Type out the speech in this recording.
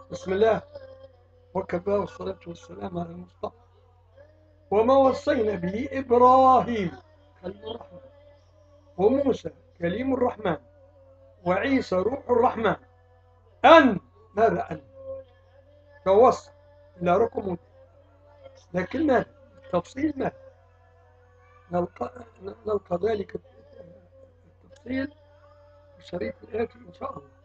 بسم الله وكفى والصلاة والسلام على المصطفى وما وصينا به إبراهيم خليل الرحمن وموسى كليم الرحمن وعيسى روح الرحمن أن ماذا أن توصل إلى رقم، لكن ماذا التفصيل ماذا نلقى ذلك التفصيل في الشريط الآتي إن شاء الله.